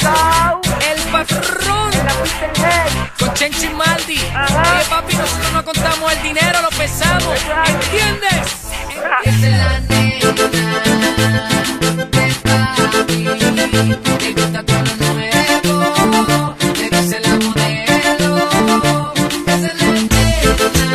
El patrón con Chencho y Maldi. Oye, papi, nosotros no contamos el dinero, lo pesamos. ¿Entiendes? Esa es la nena de papi. Le gusta todo lo nuevo. Le dice la modelo. Esa es la nena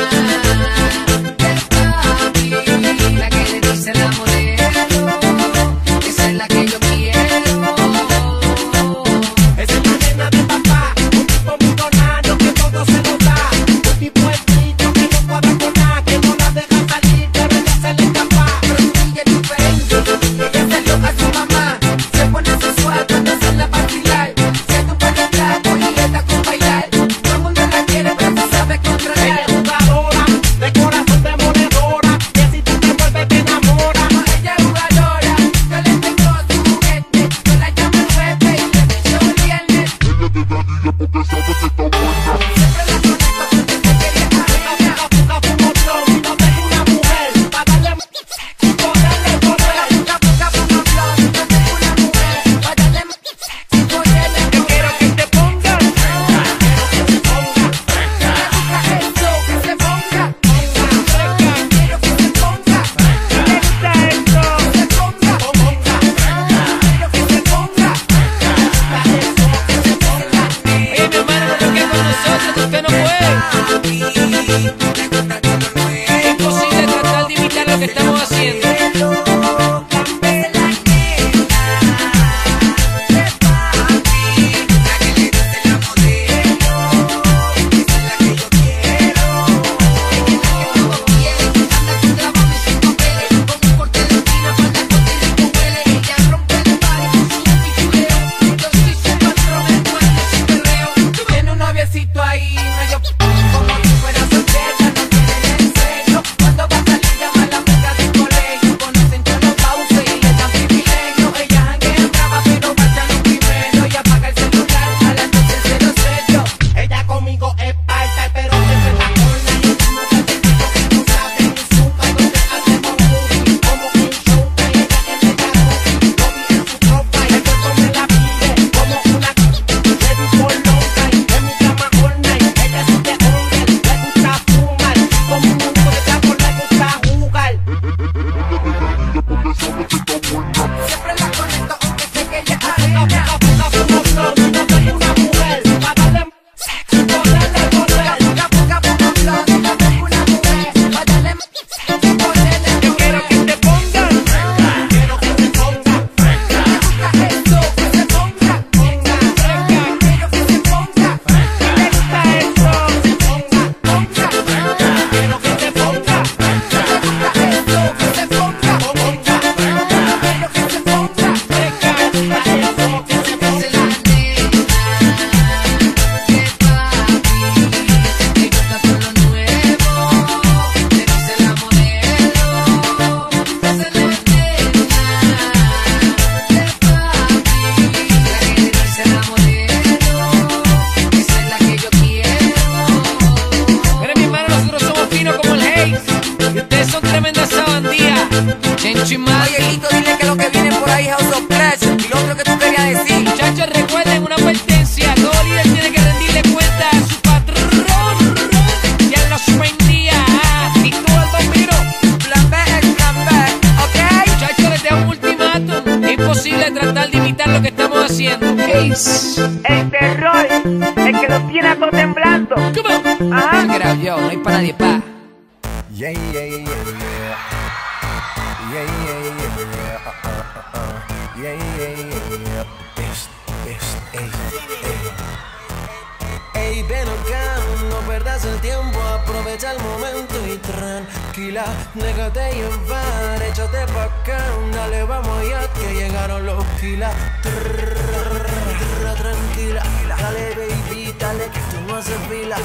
de papi. La que le dice la modelo. Esa es la que yo quiero. Esa es la nena de papá, un tipo millonario que todo se lo da. Un tipo estricto que no cuadra con nada, que no la deja salir, que a veces se le escapa. Pero ella es diferente, ella se loca a su mamá. Se pone sensual cuando se la vacilar. Se tumba el trago y está con bailar. Todo el mundo la quiere, pero se sabe Ella controlar. es jugadora, de corazón demoledora, y así tú te vuelves te enamoras. Ella es jugadora, yo le tengo su juguete. Yo la llamo el jefe y le digo el viernes. Ella te da guía porque sabe que está buena. Siempre la conecto con que se quería a ella. Fuga, fumo flow, y no tengo una mujer, pa' darle poderle poder. Fuga, fuga, fumo flow, no tengo una mujer. Pa' darle poderle Yo quiero que te pongas, quiero que te pongas, eso, que se ponga. Quiero que se ponga. ¿te gusta esto? Se ponga. Quiero que se ponga. Oye, mi hermano, no toque con nosotros, que usted no puede. Es imposible tratar de imitar lo que estamos haciendo. Tiene un noviecito ahí, medio como si fuera sorpresa, no quieren en serio. Cuando va a salir llama a la amiga del colegio, conocen ya los cauces y le dan privilegio. Ella janguea brava pero marcha lo primero y apaga el celular a las 12:00. Ella conmigo es parta, pero siempre está online. Y como gatito que no sabe ni supa, donde hacemos movie, como un show, que ella es de jacuzzi. Lo vi en su profile, el cuerpo me la pide, como una ready for long time. En mi cama all night, ella es de hombre, le gusta fumar. Como un mundo de trapo, le gusta jugar. Siempre la conecto aunque sé que ella es Fuga, arena. fuga, fumo flow, y no tengo una mujer, pa' darle poderle poder. Fuga, fuga, fumo flow, y no tengo una mujer. Pa' darle poderle Yo quiero que te pongas, quiero que te pongas. eso, que se ponga. Quiero que se ponga. ¿Te gusta eso? Quiero que te ponga, Eso, que se ponga. Quiero que se ponga. eso que se ponga. Es la nena de papi. Le gusta todo lo nuevo. Le dice la modelo. Esa es la nena de papi. La que le dice la modelo. Esa es la que yo quiero. Mira, mi hermano, nosotros somos finos como el Haze. Y ustedes son tremendas sabandías. Chencho y Maldi. Oye, Lito, dile que lo que viene por ahí es House of Pleasure. Y lo otro que tú querías decir. Muchachos, recuerden una advertencia. Todo líder tiene que rendirle cuenta a su patrón. Y a los buen día. Y tú al bombero. Plan B es plan B, ¿ok? Muchachos, les dejo un ultimátum. Es imposible tratar de imitar lo que estamos haciendo. Haze. El terror, el que los tiene a todos temblando. Come on. Ajá. Check it out, yo. No hay para nadie, pa. Yeah, yeah, yeah, yeah. Yeah, yeah, yeah. Yeah, yeah, yeah. Ey, ven acá, no perdas el tiempo, aprovecha el momento y tranquila, déjate llevar, échate pa' acá, dale, vamos ya que llegaron los kilas. Tranquila, dale baby, dale que tú no haces fila.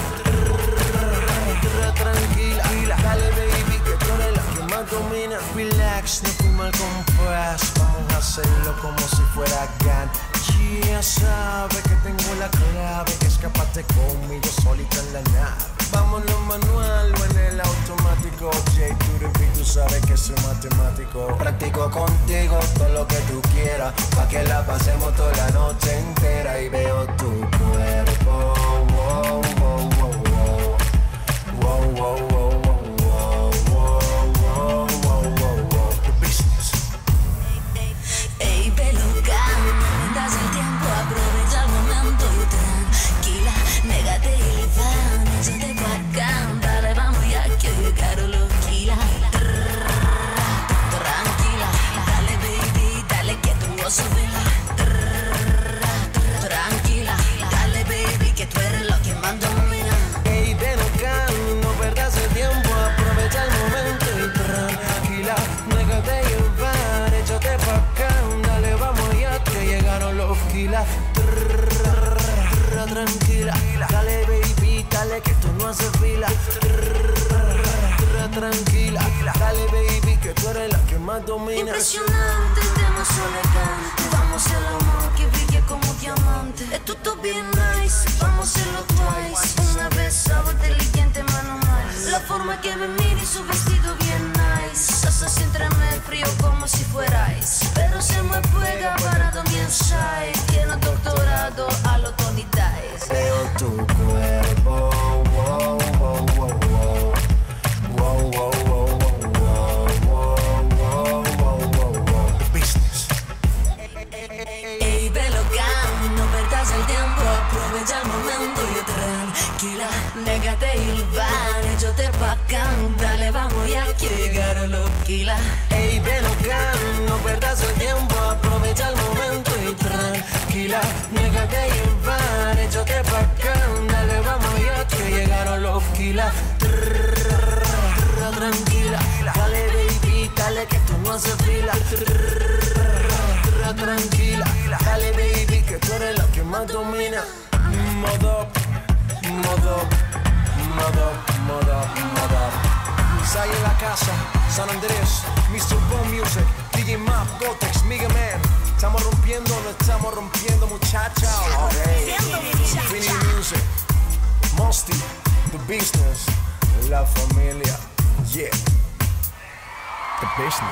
Tranquila, dale baby, que tú eres la que más domina. Relax, no fui mal compás, vamos a hacerlo como si fuera GAN. Ya sabes que tengo la clave, escapate conmigo solita en la nave. Vámonos manual o en el automático. J to the beat, tú sabes que soy matemático. Practico contigo todo lo que tú quieras, pa' que la pasemos toda la noche entera. Y veo tu cuerpo, wow, wow, wow, wow. Wow, wow, wow, wow, wow, wow, wow, wow, wow. The business. Ey, peluca, no das el tiempo, aprovecha el momento y tranquila, négate y van, échate pa' acá, dale, vamos ya que llegaron los kilas. Tranquila, dale baby, dale que tú vas a subirla. Tranquila, dale baby, que tú eres lo que más domina. Ey, ven acá, no perdas el tiempo, aprovecha el momento y tranquila, déjate llevar, échate pa' acá, dale, vamos ya que llegaron los kilas. Tranquila, dale baby, dale que tú no haces fila. Tranquila, dale baby, que tú eres la que más domina. Impresionante, demasiado elegante. Vamos a hacer el amor que brille como diamante. Esto está bien nice, vamos a hacerlo twice. Una vez sabor inteligente, mano más. La forma que me mira y su vestido bien nice. Eso se entreme frío como si fuerais. Pero se me pega parado mi inside. Tiene doctorado a lo Tony Dice. Veo tu cuerpo, wow, wow, wow, wow. Wow, wow, wow, wow, wow, wow, wow, wow, wow. The business. Ey, pelocán, no perdas el tiempo, aprovecha el momento y tranquila, négate y van, échate pa' acá, dale, vamos ya que llegaron los kilas. Ey, ven acá, no perdas el tiempo, aprovecha el momento y tranquila, déjate llevar, échate pa' acá, dale, vamos ya que llegaron los kilas. Tranquila, dale baby, dale que tú no haces fila. Tranquila, dale baby, que tú eres la que más domina. Modo, modo, modo, modo, modo. Sai en la casa, San Andrés, Mr. Bone Music, DJ Map, Gotex, Mega Man. Estamos rompiendo, no estamos rompiendo, muchachos. Infinity Music, Mosty, The Business, La Familia, yeah, The Business.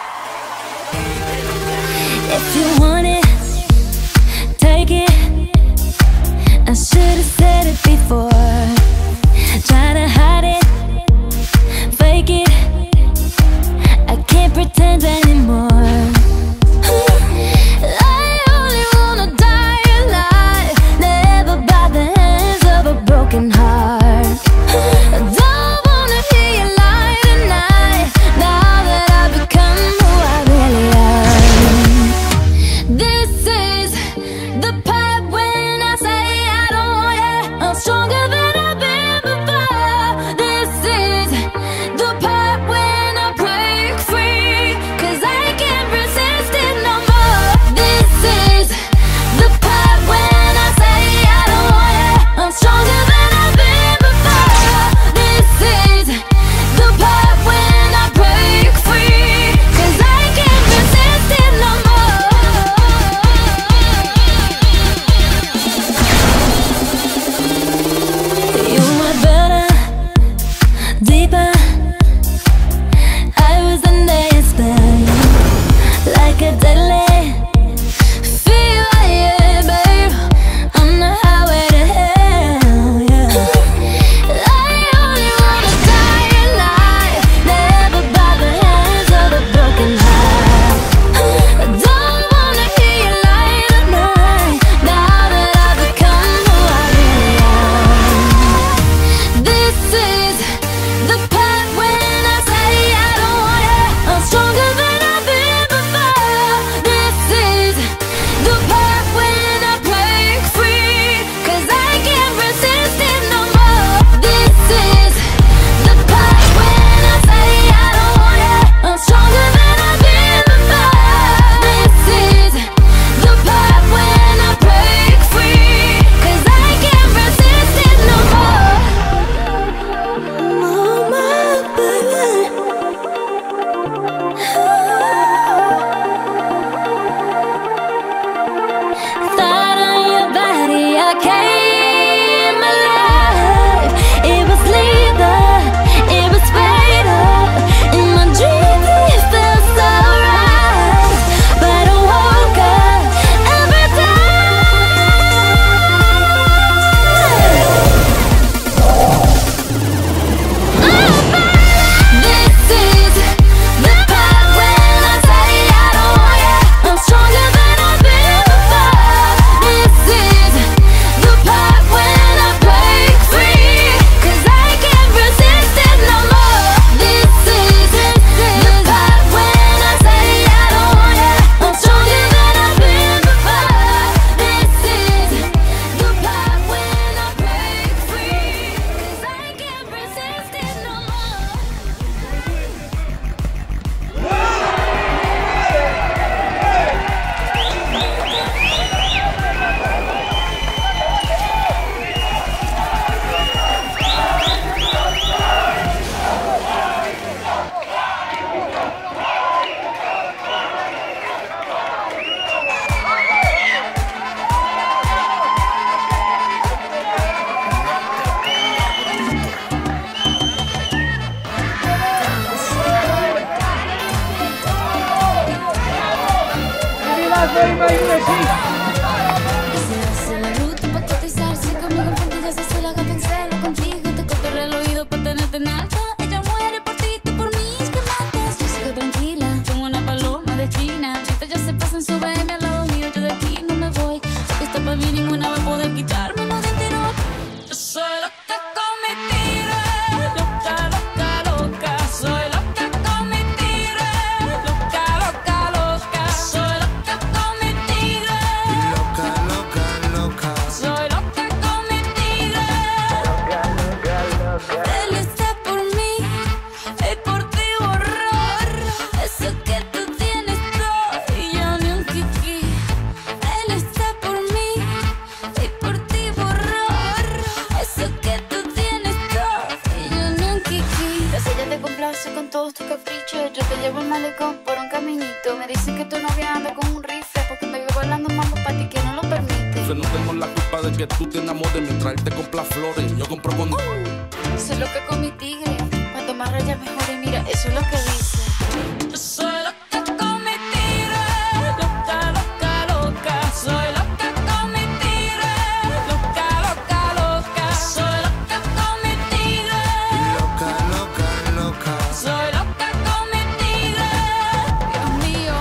If you want it, take it. I should've said it before. Try to hide it, fake it. I can't pretend anymore. I only wanna die alive, never by the hands of a broken heart. I don't wanna hear you lie tonight, now that I've become who I really am. This Pero me dicen que tu novia anda con un rifle porque me vive bailando mambo para ti que no lo permite. Yo no tengo la culpa de que tú te enamores mientras él te compra flores. Yo compro con... Soy loca con mi tigre, cuanto más rayas mejor y mira, eso es lo que dice. Yo soy loca con mi tigre, loca, loca, loca. Soy loca con mi tigre, loca, loca, loca. Soy loca con mi tigre, Loca, loca, loca. soy loca con mi tigre. Dios mío.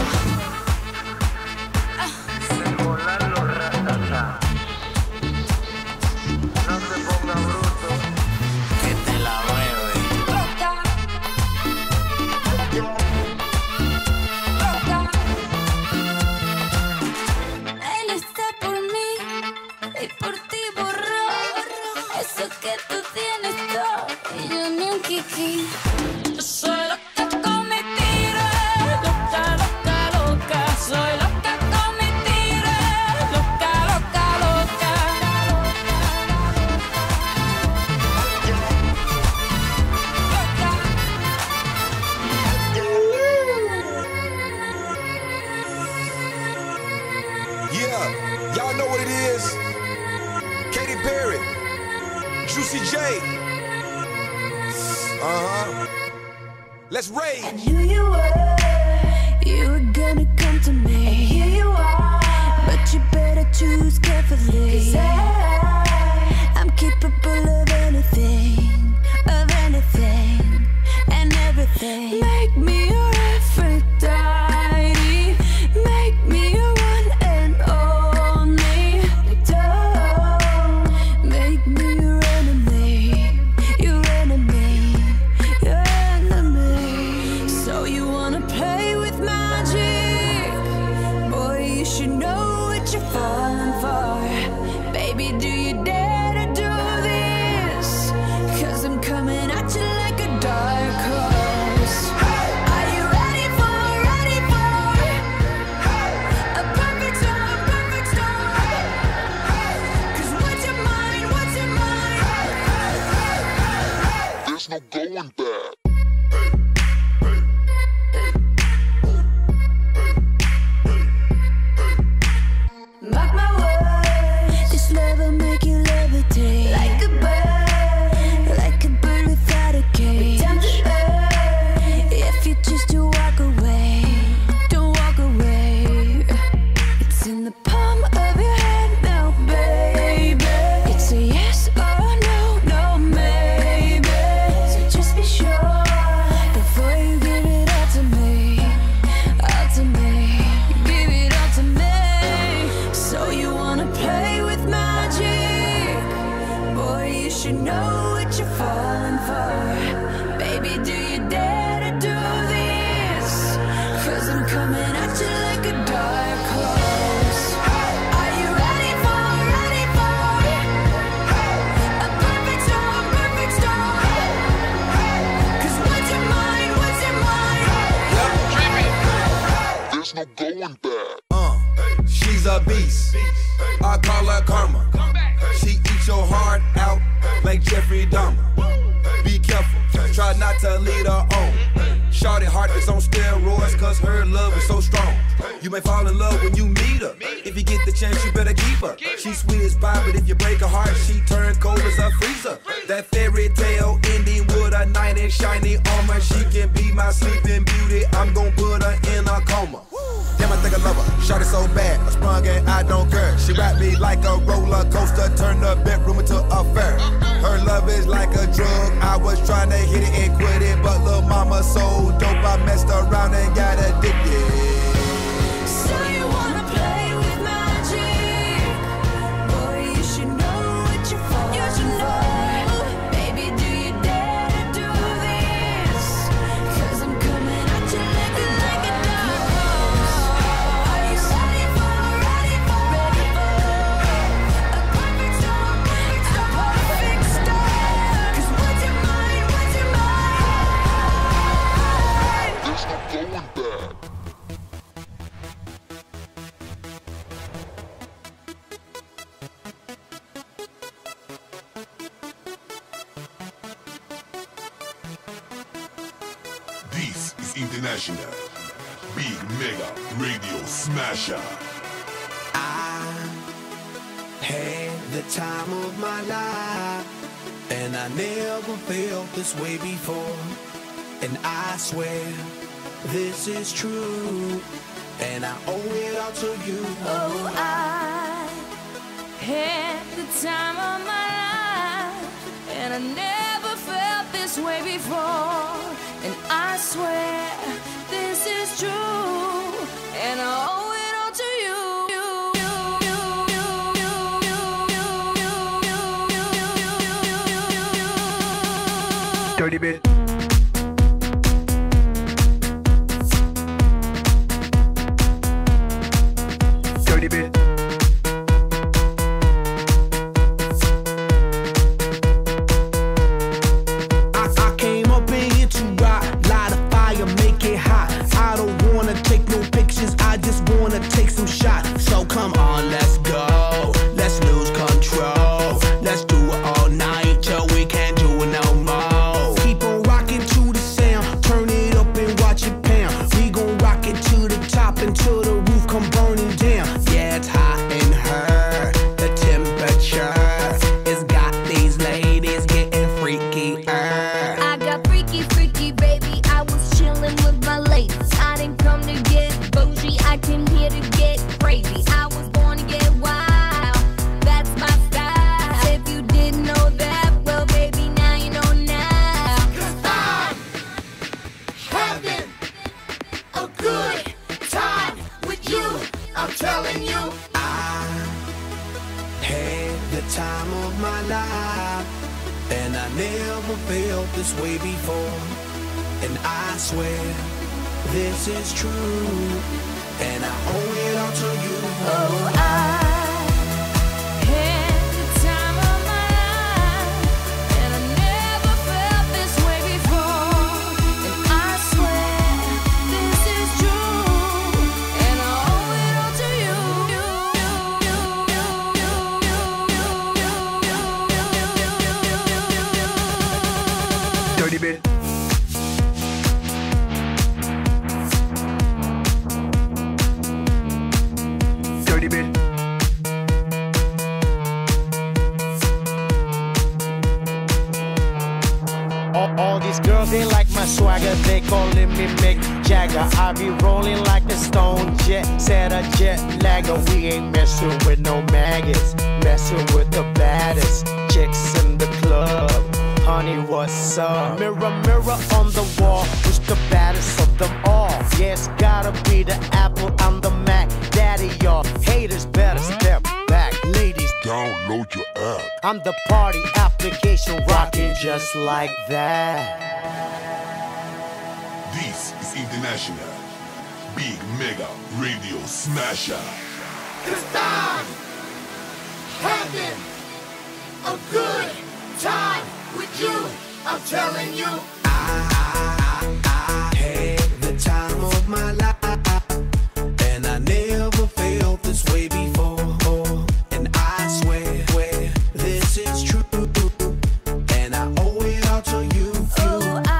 Que te la bebe. Loca, loca. Él está por mí y por ti borró eso que tú tienes todo y yo ni un kiki. Yo soy loca con mi tigre, loca, loca, loca. Soy loca con mi tigre, loca, loca, loca. Yeah, y'all know what it is. Katy Perry, Juicy J. Let's rage. Knew you were gonna come to me. And here you are, but you better choose carefully. 'Cause I'm capable of anything, and everything. Make me your Aphrodite, make me your one and only. Don't make me your enemy, your enemy, your enemy. So you wanna play with magic? Boy, you should know what you're falling for. Baby, do you dare to do this? 'Cause I'm coming at you like a dark horse. Are you ready for a perfect storm, perfect storm? 'Cause what's your mind, what's your mind? There's no going back. Mark my words, this love will make you levitate like a bird without a cage. Down to earth, if you choose to walk away, don't walk away. It's in the palm of your hand now, baby. It's a yes or no, no maybe. So just be sure before you give it all to me, all to me. Give it all to me. So you wanna play with magic? Boy, you should know what you're falling for. Baby, do you dare to do this? 'Cause I'm coming at you like a dark horse. Are you ready for a perfect storm, perfect storm? 'Cause what's your mind, what's your mind? There's no going back. She's a beast. I call her karma. She eats your heart out like Jeffrey Dahmer. Be careful, try not to lead her on. Shorty heart is on steroids, 'cause her love is so strong. You may fall in love when you meet her. If you get the chance, you better keep her. She's sweet as pie, but if you break her heart, she turns cold as a freezer. That fairy tale ending with a knight in shiny armor. She can be my sleeping beauty. I'm gon' put her in a coma. Damn, I think I love her. Shorty so bad, I sprung and I don't care. She wrapped me like a roller coaster, turned the bedroom into a fair. Her love is like a drug. I was trying to hit it and quit it, but lil' mama so dope, I messed around and got addicted. So you wanna play with magic? Boy, you should know what you're falling for. Baby, do you dare to do this? 'Cause I'm coming at you like a dark horse. Are you ready for a perfect storm, a perfect storm? 'Cause what's your mind, what's your mind? There's no going back. This is International. Big Mega Radio Smasher. I had the time of my life, and I never felt this way before. And I swear this is true, and I owe it all to you. Oh, I had the time of my life, and I never felt this way before. And I swear this is true, and I owe it all to you. Dirty bit. Dirty bit. I came up in here to rock, light a fire, make it hot. I don't wanna take no pictures, I just wanna take some shots. So come on, let's go, let's lose control. Let's do it all night till we can't do it no more. Keep on rocking to the sound, turn it up and watch it pound. We gon' rock it to the top until the roof come burning down. Yeah, it's hot in her, the temperature has got these ladies getting freaky. I got freaky, freaky, baby. I was chillin' with my ladies. I didn't come to get bougie, I came here to get crazy. I was born to get wild, that's my style. If you didn't know that, well, baby, now you know now. 'Cause I'm having a good time with you, I'm telling you. I had the time of my life, and I never felt this way before. And I swear this is true, and I owe it all to you. Oh, I had the time of my life, and I never felt this way before. And I swear this is true, and I owe it all to you. Dirty bit. Dirty bit. All these girls, they like my swagger, they calling me Mick Jagger. I be rolling like a stone jet, set a jet lagger. We ain't messing with no maggots, messing with the baddest chicks in the club. Honey, what's up? Mirror, mirror on the wall, who's the baddest of them all? Yeah, it's gotta be the Apple, I'm the Mac. Daddy, y'all haters better step back. Ladies, Download your app. I'm the party application rocking just like that. This is International Big Mega Radio Smasher. 'Cause I'm having a good time with you, I'm telling you. I had the time of my life, and I never felt this way before. And I swear this is true, and I owe it all to you. Oh, I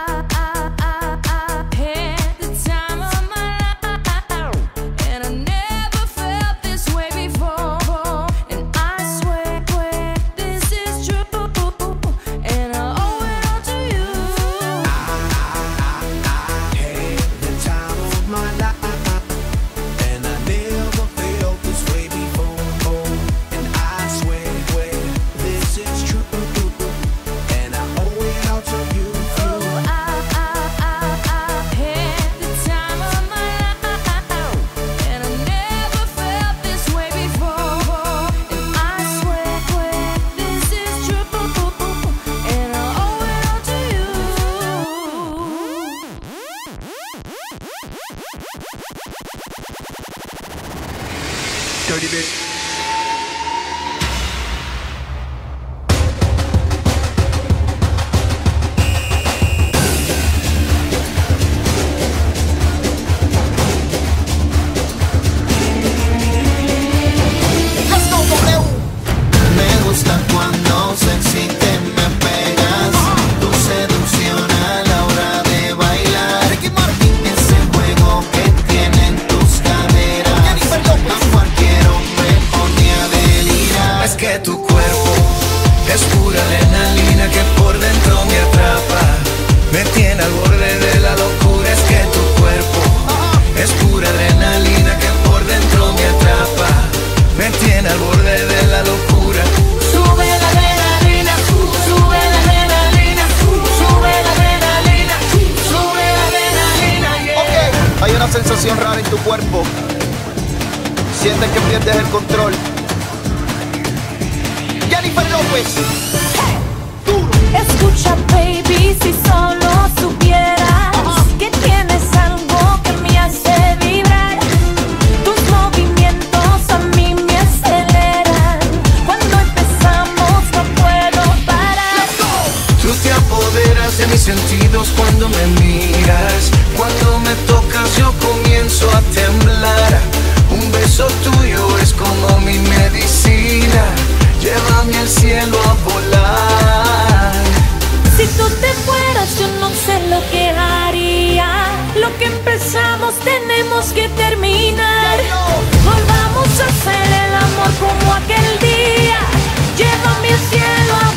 had the time of my life, and I never felt this way before. And I swear this is true, and I owe it all to you. tiene al borde de la locura. Sube la adrenalina, sube la adrenalina, sube la adrenalina, sube la adrenalina, yeah. Ok, hay una sensación rara en tu cuerpo. Sientes que pierdes el control. Jennifer López. Escucha, baby, si solo supieras que tienes algo que me hace vibrar. Tus movimientos a mí me aceleran. Cuando empezamos no puedo parar. Tú te apoderas de mis sentidos cuando me miras. Cuando me tocas yo comienzo a temblar. Un beso tuyo es como mi medicina. Llévame al cielo a volar. Si tú te fueras yo no sé lo que haría. Lo que empezamos tenemos que terminar. Volvamos a hacer el amor como aquel día. Llévame al cielo a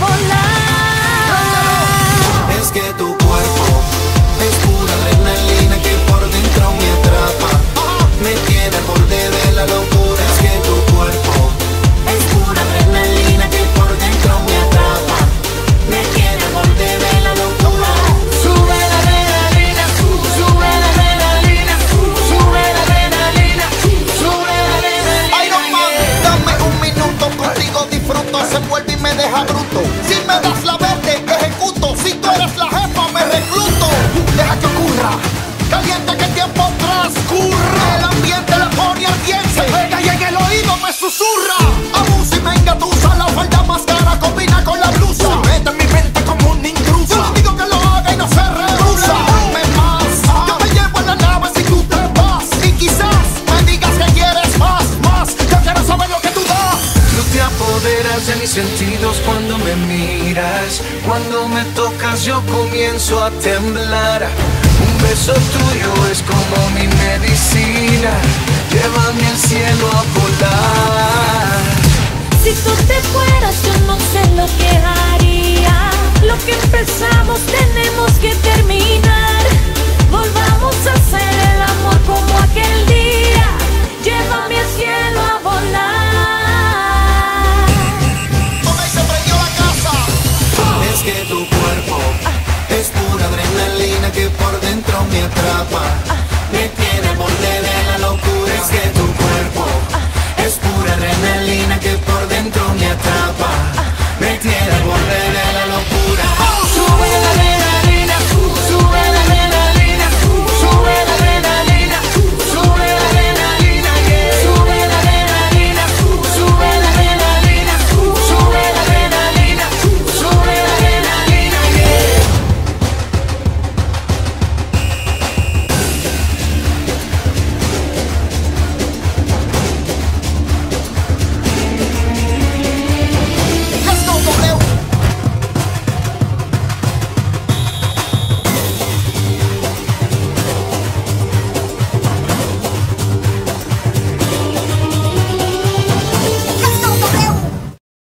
volar. Es que tu cuerpo es pura adrenalina que por dentro me atrapa. Me tiene al borde de la locura. Es que tu cuerpo es pura adrenalina que por dentro me atrapa. Me tiene al borde de la locura. Sube la adrenalina, sube la adrenalina, sube la adrenalina, sube la adrenalina. Iron Man, dame un minuto, contigo disfruto. Se vuelve y me deja bruto. Si me das la verde, ejecuto. Si tú eres la jefa, me recluto. Deja que ocurra, caliente que el tiempo transcurra. El ambiente la pone ardiente. Se pega y en el oído me susurra. Abusa y me engatusa, la falda más cara combina con la blusa. Mete en mi mente como un intruso. Yo digo que lo haga y no se rehúsa. Dame más, yo te llevo en la nave si tú te vas. Y quizás me digas que quieres más. Yo quiero saber lo que tú das. Tú te apoderas de mis sentidos cuando me miras. Cuando me tocas yo comienzo a temblar. Un beso tuyo es como mi medicina. Llévame al cielo a volar. Si tú te fueras yo no sé lo que haría. Lo que empezamos tenemos que terminar.